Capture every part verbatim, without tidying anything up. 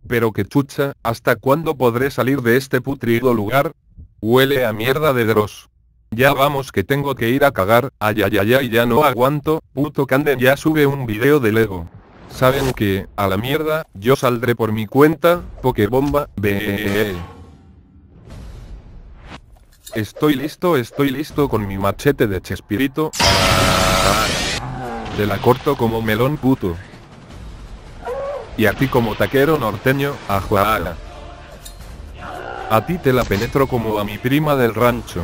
Pero que chucha, ¿hasta cuándo podré salir de este putrido lugar? Huele a mierda de Dross. Ya vamos que tengo que ir a cagar, ay ay ay ay ya no aguanto, puto Canden ya sube un video de Lego. ¿Saben qué? A la mierda, yo saldré por mi cuenta, Pokebomba, be. Estoy listo, estoy listo con mi machete de Chespirito. Te la corto como melón puto. Y a ti como taquero norteño, ajuala. A ti te la penetro como a mi prima del rancho.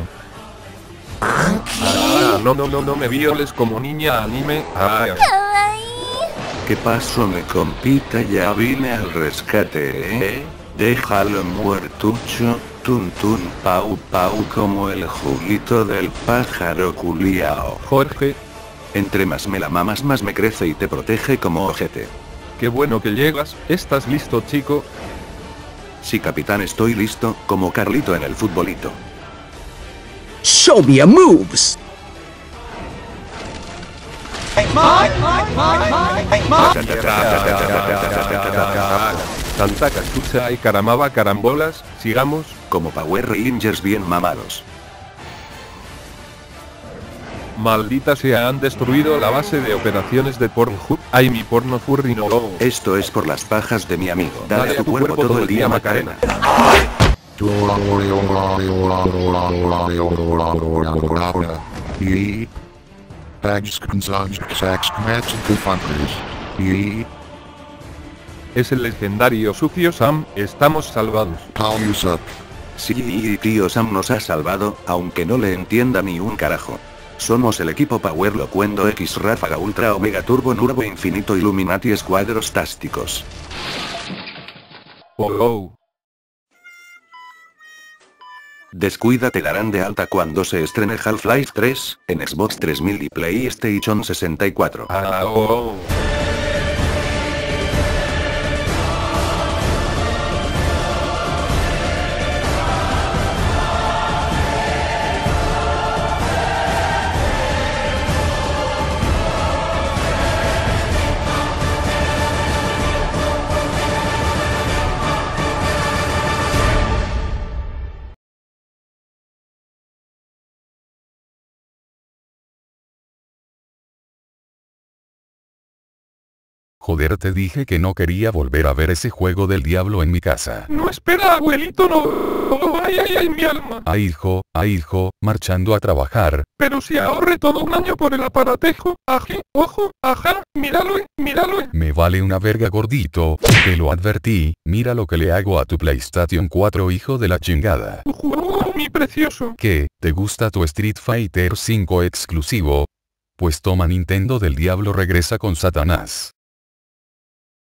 Ah, no no no no me violes como niña anime. Ah. ¿Qué pasó mi compita? Ya vine al rescate, ¿eh? Déjalo muertucho, tun tun pau pau como el juguito del pájaro culiao. Jorge, Entre más me la mamas más me crece y te protege como ojete. qué bueno que llegas, ¿estás listo chico? Sí capitán estoy listo, como Carlito en el futbolito. Show me your moves. Tanta cachucha y caramaba carambolas, sigamos. Como Power Rangers bien mamados. Maldita sea, han destruido la base de operaciones de Pornhub. Ay mi porno furry no. Esto es por las pajas de mi amigo. Dale a tu cuerpo todo el día Macarena. E. Bags Gonzalez Sax Mats and E. Es el legendario sucio Sam, estamos salvados. Power up. Sí, tío Sam nos ha salvado, aunque no le entienda ni un carajo. Somos el equipo Power Locuendo X Ráfaga Ultra Omega Turbo Nurbo Infinito Illuminati Escuadros Tásticos. Oh, oh. Descuida te darán de alta cuando se estrene Half-Life tres, en Xbox tres mil y PlayStation sesenta y cuatro. Ah, oh, oh. Joder, te dije que no quería volver a ver ese juego del diablo en mi casa. No, espera, abuelito, no. Ay, ay, ay, mi alma. Ay hijo, ay hijo, marchando a trabajar. Pero si ahorré todo un año por el aparatejo. Ají, ojo, ajá, míralo, eh, míralo. eh. Me vale una verga gordito, te lo advertí, mira lo que le hago a tu PlayStation cuatro hijo de la chingada. Uh, mi precioso. ¿Qué, te gusta tu Street Fighter cinco exclusivo? Pues toma Nintendo del diablo regresa con Satanás.